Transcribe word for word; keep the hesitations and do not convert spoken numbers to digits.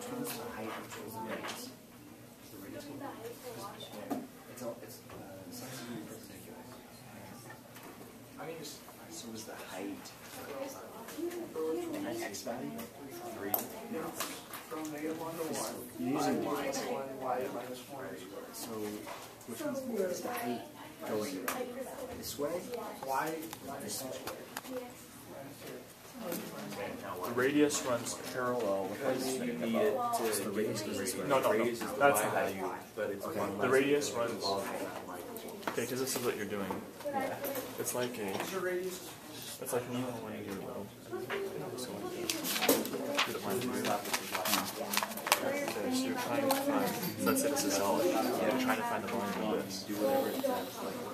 one is the height controls the radius. The radius one? It's all, it's, uh, it's actually perpendicular. I mean, just, so is the height. And x value? Three? No. From negative one to one. You're using y. Y minus one. So, which one's more? Is the height going this way? Y This way. The radius runs parallel with Because you need it to So the radius goes this way. No, no, no. radius is the That's y the height. value, but it's Okay. one The less radius than runs. Okay, because this is what you're doing. It's like a. What's your radius? It's like you know when you do a little. So like this. Get it line through. Okay, so you're trying to find. Let's say this is solid. You're trying to find the line of this. do whatever it says. Like